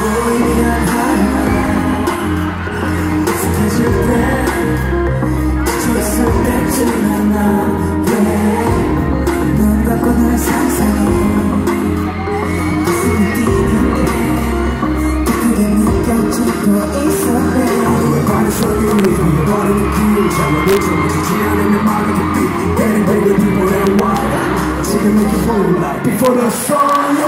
보이면 하나 익숙해질 때 지쳤을 때쯤 나의 눈 감고 널 상상해 가슴이 뛰는데 더 크게 느껴지고 있었네 왜 발을 쏘기로 잃어버린 길 잠을 정해지지 않으면 말을 깊이 때린 baby you 보내 와 지금 이렇게 보여 like before the sun